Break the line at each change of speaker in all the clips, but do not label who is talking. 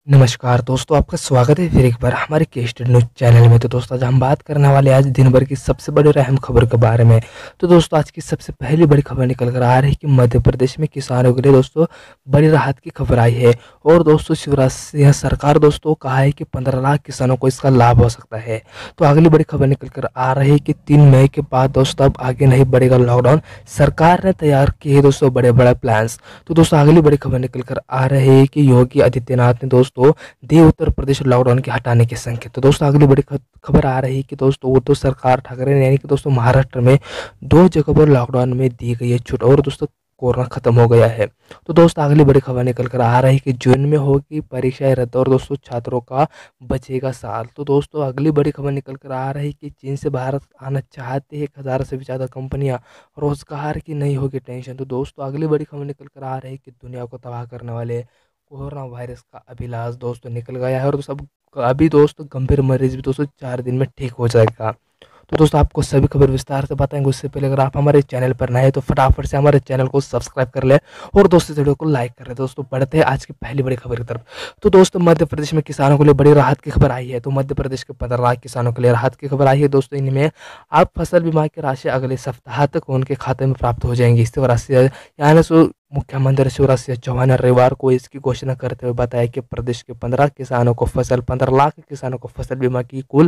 नमस्कार दोस्तों, आपका स्वागत है फिर एक बार हमारे के स्टडी न्यूज़ चैनल में। तो दोस्तों आज हम बात करने वाले हैं आज दिन भर की सबसे बड़ी और अहम खबर के बारे में। तो दोस्तों आज की सबसे पहली बड़ी खबर निकल कर आ रही है कि मध्य प्रदेश में किसानों के लिए दोस्तों बड़ी राहत की खबर आई है। और दोस्तों शिवराज सिंह सरकार दोस्तों कहा है कि 15 लाख किसानों को इसका लाभ हो सकता है। तो अगली बड़ी खबर निकल कर आ रही है कि 3 मई के बाद दोस्तों अब आगे नहीं बढ़ेगा लॉकडाउन, सरकार ने तैयार किए हैं दोस्तों बड़े बड़े प्लान्स। तो दोस्तों अगली बड़ी खबर निकल कर आ रही है कि योगी आदित्यनाथ ने दोस्तों दिए उत्तर प्रदेश लॉकडाउन के हटाने के संकेत। तो दोस्तों अगली बड़ी खबर आ रही है कि दोस्तों उद्धव सरकार ठाकरे ने यानी कि दोस्तों महाराष्ट्र में 2 जगह पर लॉकडाउन में दी गई है छूट और दोस्तों कोरोना खत्म हो गया है। तो दोस्तों अगली बड़ी खबर निकल कर आ रही है कि जून में होगी परीक्षाएं रद्द और दोस्तों छात्रों का बचेगा साल। तो दोस्तों अगली बड़ी खबर निकल कर आ रही है कि चीन से भारत आना चाहते हैं 1000 से भी ज़्यादा कंपनियां, रोजगार की नहीं होगी टेंशन। तो दोस्तों अगली बड़ी खबर निकल कर आ रही है कि दुनिया को तबाह करने वाले कोरोना वायरस का अभिलाष दोस्तों निकल गया है और सब अभी दोस्तों गंभीर मरीज भी दोस्तों 4 दिन में ठीक हो जाएगा। तो दोस्तों आपको सभी खबर विस्तार से बताएंगे, उससे पहले अगर आप हमारे चैनल पर नए हैं तो फटाफट से हमारे चैनल को सब्सक्राइब कर ले और दोस्तों इस वीडियो को लाइक कर ले। दोस्तों बढ़ते हैं आज की पहली बड़ी खबर की तरफ। तो दोस्तों मध्य प्रदेश में किसानों के लिए बड़ी राहत की खबर आई है। तो मध्य प्रदेश के 15 लाख किसानों के लिए राहत की खबर आई है दोस्तों। इनमें अब फसल बीमा की राशि अगले सप्ताह तक उनके खाते में प्राप्त हो जाएंगी। इससे राशि यानी मुख्यमंत्री शिवराज सिंह चौहान ने रविवार को इसकी घोषणा करते हुए बताया कि प्रदेश के 15 लाख किसानों को फसल बीमा की कुल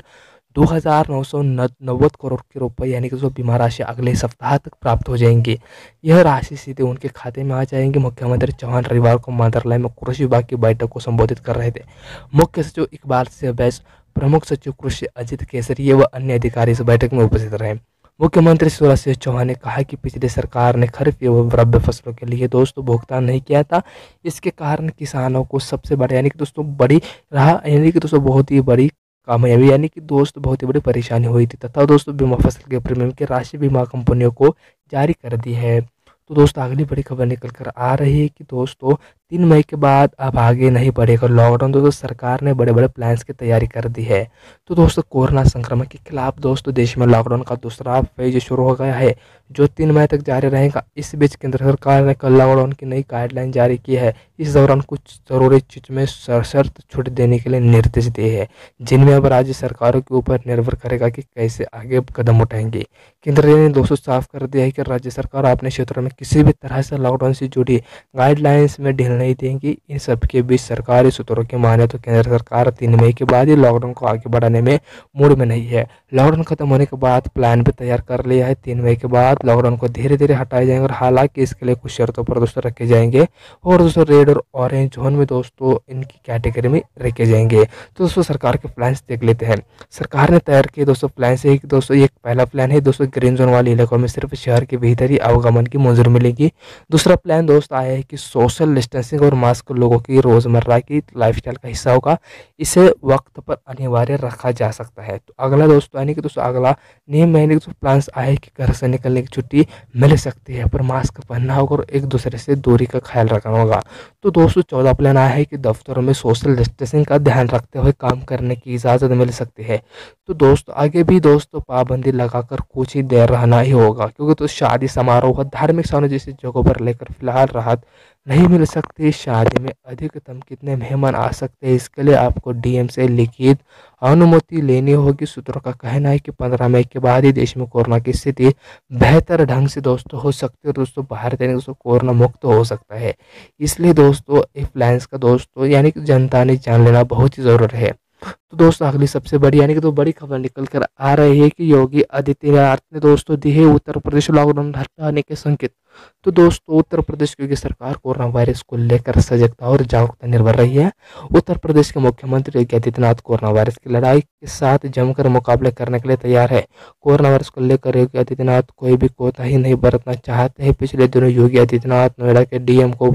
2,990 करोड़ के रुपए यानी कि जो बीमा राशि अगले सप्ताह तक प्राप्त हो जाएंगी। यह राशि सीधे उनके खाते में आ जाएंगी। मुख्यमंत्री चौहान रविवार को मंत्रालय में कृषि विभाग की बैठक को संबोधित कर रहे थे। मुख्य सचिव इकबाल सिंह बैस, प्रमुख सचिव कृषि अजित केसरिया व अन्य अधिकारी इस बैठक में उपस्थित रहे। मुख्यमंत्री शिवराज सिंह चौहान ने कहा कि पिछली सरकार ने खरीफ एवं रबी फसलों के लिए दोस्तों भुगतान नहीं किया था। इसके कारण किसानों को सबसे बड़ा यानी कि दोस्तों बड़ी रहा यानी कि दोस्तों बहुत ही बड़ी कामयाबी यानी कि दोस्त बहुत ही बड़ी परेशानी हुई थी तथा दोस्तों बीमा फसल के प्रीमियम की राशि बीमा कंपनियों को जारी कर दी है। तो दोस्तों अगली बड़ी खबर निकल कर आ रही है कि दोस्तों 3 मई के बाद अब आगे नहीं बढ़ेगा लॉकडाउन। दोस्तों सरकार ने बड़े बड़े प्लान्स की तैयारी कर दी है। तो दोस्तों कोरोना संक्रमण के खिलाफ दोस्तों देश में लॉकडाउन का दूसरा फेज शुरू हो गया है जो 3 मई तक जारी रहेगा। इस बीच केंद्र सरकार ने कल लॉकडाउन की नई गाइडलाइन जारी की है। इस दौरान कुछ जरूरी चीज में सशर्त छूट देने के लिए निर्देश दिए हैं, जिनमें अब राज्य सरकारों के ऊपर निर्भर करेगा कि कैसे आगे कदम उठाएंगे। केंद्र ने दोस्तों साफ कर दिया है कि राज्य सरकार अपने क्षेत्रों में किसी भी तरह से लॉकडाउन से जुड़ी गाइडलाइंस में ढील नहीं देंगी। इन सब के बीच सरकारी सूत्रों की माने तो केंद्र सरकार 3 मई के बाद ही लॉकडाउन को आगे बढ़ाने में मूड में नहीं है। लॉकडाउन खत्म होने के बाद प्लान भी तैयार कर लिया है। 3 मई के बाद लॉकडाउन को धीरे धीरे हटाए जाएंगे और हालांकि इसके लिए कुछ शर्तों पर दोस्तों रखे जाएंगे और दोस्तों रेड और ऑरेंज जोन में दोस्तों इनकी कैटेगरी में रखे जाएंगे। तो दोस्तों सरकार के प्लान्स देख लेते हैं। सरकार ने तैयार किए दोस्तों प्लान से दोस्तों एक पहला प्लान है दोस्तों ग्रीन जोन वाले इलाकों में सिर्फ शहर के भीतर ही आवागमन की मंजूरी मिलेगी। दूसरा प्लान दोस्तों आया है कि सोशल डिस्टेंसिंग और मास्क लोगों की रोजमर्रा की लाइफस्टाइल का हिस्सा होगा। इसे वक्त पर अनिवार्य रखा जा सकता है। तो अगला दोस्तों यानी कि दोस्तों अगला नियम यानी कि प्लान्स आया है कि घर से निकलने की छुट्टी मिल सकती है पर मास्क पहनना होगा और एक दूसरे से दूरी का ख्याल रखना होगा। तो दोस्तों 14 प्लान आया है कि दफ्तरों में सोशल डिस्टेंसिंग का ध्यान रखते हुए काम करने की इजाज़त मिल सकती है। तो दोस्तों आगे भी दोस्तों पाबंदी लगाकर कुछ ही देर रहना ही होगा, क्योंकि तो शादी समारोह धार्मिक स्थानों जैसी जगहों पर लेकर फिलहाल राहत नहीं मिल सकती। शादी में अधिकतम कितने मेहमान आ सकते हैं इसके लिए आपको डीएम से लिखित अनुमति लेनी होगी। सूत्रों का कहना है कि 15 मई के बाद ही देश में कोरोना की स्थिति बेहतर ढंग से दोस्तों हो सकती है और दोस्तों भारत यानी दोस्तों कोरोना मुक्त हो सकता है। इसलिए दोस्तों इस प्लान्स का दोस्तों यानी कि जनता ने जान लेना बहुत ही ज़रूरी है। तो दोस्तों अगली सबसे बड़ी यानी कि तो बड़ी खबर निकल कर आ रही है कि योगी आदित्यनाथ ने दोस्तों दिए है उत्तर प्रदेश लॉकडाउन हटाने के संकेत। तो दोस्तों उत्तर प्रदेश की सरकार कोरोना वायरस को लेकर सजगता और जागरूकता निर्भर रही है। उत्तर प्रदेश के मुख्यमंत्री योगी आदित्यनाथ कोरोना वायरस की लड़ाई के साथ जमकर मुकाबले करने के लिए तैयार है। कोरोना वायरस को लेकर योगी आदित्यनाथ कोई भी कोताही नहीं बरतना चाहते हैं। पिछले दिनों योगी आदित्यनाथ नोएडा के डीएम को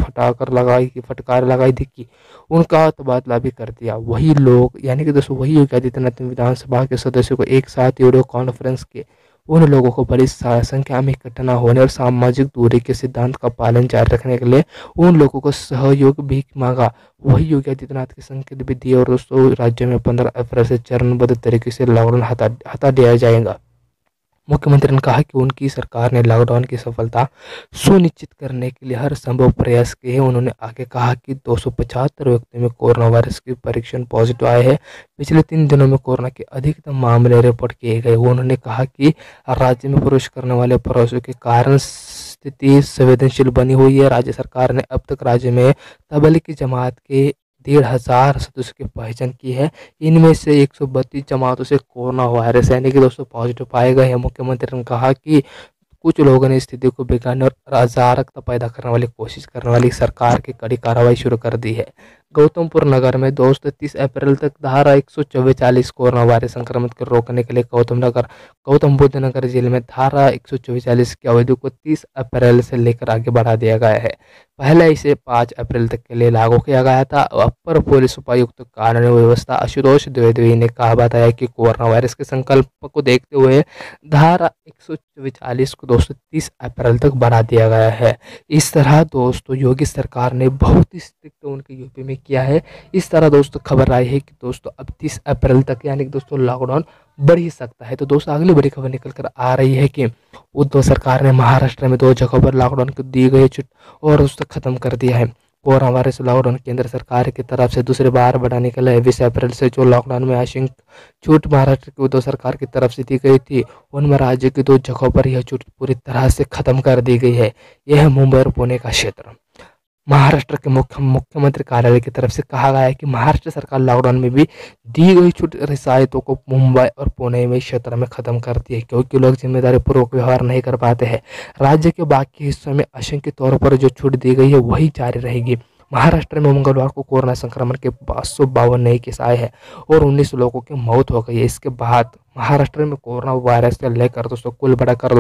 फटकार लगाई थी कि उनका तबादला भी कर दिया। वही लोग यानी कि दोस्तों वही योगी आदित्यनाथ ने विधानसभा के सदस्यों को एक साथ वीडियो कॉन्फ्रेंस के उन लोगों को बड़ी संख्या में इकट्ठा न होने और सामाजिक दूरी के सिद्धांत का पालन जारी रखने के लिए उन लोगों को सहयोग भी मांगा। वही योगी आदित्यनाथ के संकेत भी दिए और दोस्तों राज्य में 15 अप्रैल से चरणबद्ध तरीके से लॉकडाउन हटा दिया जाएगा। मुख्यमंत्री ने कहा कि उनकी सरकार ने लॉकडाउन की सफलता सुनिश्चित करने के लिए हर संभव प्रयास किए हैं। उन्होंने आगे कहा कि 275 व्यक्तियों में कोरोना वायरस के परीक्षण पॉजिटिव आए हैं। पिछले 3 दिनों में कोरोना के अधिकतम मामले रिपोर्ट किए गए। उन्होंने कहा कि राज्य में प्रवेश करने वाले प्रवासियों के कारण स्थिति संवेदनशील बनी हुई है। राज्य सरकार ने अब तक राज्य में तबलीगी जमात के 1,500 सदस्यों की पहचान की है। इनमें से 132 जमातों से कोरोना वायरस यानी कि दोस्तों पॉजिटिव पाए गए हैं। मुख्यमंत्री ने कहा कि कुछ लोगों ने स्थिति को बिगाड़ने और अराजकता पैदा करने वाली कोशिश करने वाली सरकार की कड़ी कार्रवाई शुरू कर दी है। गौतमपुर नगर में दोस्तों 30 अप्रैल तक धारा 144 कोरोना वायरस संक्रमण को रोकने के लिए गौतम बुद्ध नगर जिले में धारा 144 की अवधि को 30 अप्रैल से लेकर आगे बढ़ा दिया गया है। पहले इसे 5 अप्रैल तक के लिए लागू किया गया था। अपर पुलिस उपायुक्त कानूनी व्यवस्था आशुतोष द्विवेदी ने बताया कि कोरोना वायरस के संकल्प को देखते हुए धारा 144 को दोस्तों 30 अप्रैल तक बढ़ा दिया गया है। इस तरह दोस्तों योगी सरकार ने बहुत ही स्ट्रिक्ट उनके यूपी में किया है। इस तरह दोस्तों खबर आई है कि दोस्तों अब 30 अप्रैल तक यानी कि दोस्तों लॉकडाउन बढ़ ही सकता है। तो दोस्तों अगली बड़ी खबर निकल कर आ रही है कि उद्धव सरकार ने महाराष्ट्र में 2 जगहों पर लॉकडाउन को दी गई छूट और उसको खत्म कर दिया है। कोरोना वायरस लॉकडाउन केंद्र सरकार की तरफ से दूसरी बार बढ़ाने के लिए 20 अप्रैल से जो लॉकडाउन में आंशिक छूट महाराष्ट्र की उद्धव सरकार की तरफ से दी गई थी, उनमें राज्य की 2 जगहों पर यह छूट पूरी तरह से खत्म कर दी गई है। यह है मुंबई और पुणे का क्षेत्र। महाराष्ट्र के मुख्यमंत्री कार्यालय की तरफ से कहा गया है कि महाराष्ट्र सरकार लॉकडाउन में भी दी गई छूट रियायतों को मुंबई और पुणे में क्षेत्र में खत्म करती है, क्योंकि लोग जिम्मेदारी पूर्वक व्यवहार नहीं कर पाते हैं। राज्य के बाकी हिस्सों में आंशिक तौर पर जो छूट दी गई है वही जारी रहेगी। महाराष्ट्र में मंगलवार को कोरोना संक्रमण के 552 नए केस आए हैं और 19 लोगों की मौत हो गई है। इसके बाद महाराष्ट्र में कोरोना वायरस से लेकर दोस्तों कुल बढ़ाकर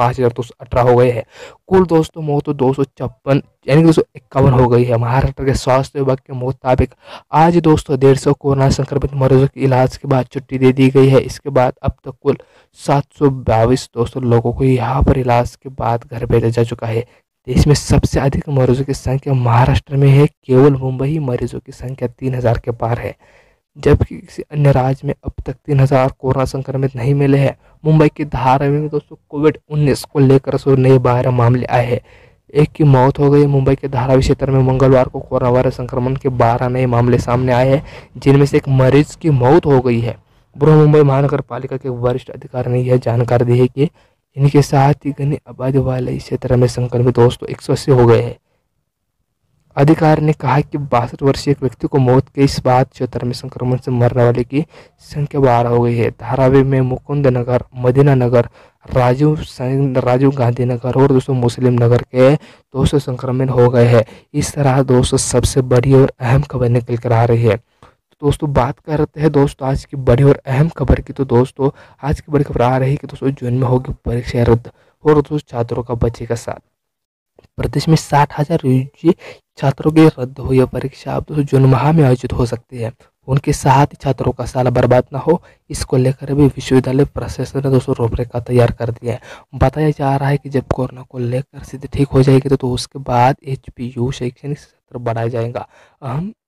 5,218 हो गए हैं। कुल दोस्तों मौत 256 यानी कि 251 हो गई है। महाराष्ट्र के स्वास्थ्य विभाग के मुताबिक आज दोस्तों 150 कोरोना संक्रमित मरीजों की इलाज के बाद छुट्टी दे दी गई है। इसके बाद अब तक कुल 722 दोस्तों लोगों को यहाँ पर इलाज के बाद घर भेजा जा चुका है। देश में सबसे अधिक मरीजों की संख्या महाराष्ट्र में है। केवल मुंबई मरीजों की संख्या 3,000 के पार है, जबकि किसी अन्य राज्य में अब तक 3,000 कोरोना संक्रमित नहीं मिले हैं। मुंबई की धारावी में दोस्तों कोविड-19 को लेकर 12 मामले आए हैं। एक की मौत हो गई। मुंबई के धारावी क्षेत्र में मंगलवार को कोरोना वायरस संक्रमण के 12 नए मामले सामने आए हैं, जिनमें से एक मरीज की मौत हो गई है। बृहन्मुंबई महानगर पालिका के वरिष्ठ अधिकारी ने यह जानकारी दी है कि इनके साथ ही घनी आबादी वाले इस क्षेत्र में संक्रमित दोस्तों 180 हो गए हैं। अधिकारी ने कहा कि 62 वर्षीय एक व्यक्ति को मौत के इस बाद क्षेत्र में संक्रमण से मरने वाले की संख्या 12 हो गई है। धारावी में मुकुंद नगर, मदीना नगर, राजीव गांधी नगर और दोस्तों मुस्लिम नगर के 200 संक्रमण हो गए हैं। इस तरह दोस्तों सबसे बड़ी और अहम खबर निकल कर आ रही है। तो दोस्तों बात करते हैं दोस्तों आज की बड़ी और अहम खबर की। तो दोस्तों आज की बड़ी खबर आ रही है कि दोस्तों जून में होगी परीक्षा रद्द और दोस्तों छात्रों का बचेगा साथ। प्रदेश में 60,000 यूजी छात्रों की रद्द हुई परीक्षा अब दोस्तों जून माह में आयोजित हो सकती है। उनके साथ ही छात्रों का साल बर्बाद ना हो, इसको लेकर भी विश्वविद्यालय प्रशासन ने दोस्तों रूपरेखा तैयार कर दिया है। बताया जा रहा है कि जब कोरोना को लेकर स्थिति ठीक हो जाएगी तो उसके बाद HPU शैक्षणिक सत्र बढ़ाया जाएगा। अहम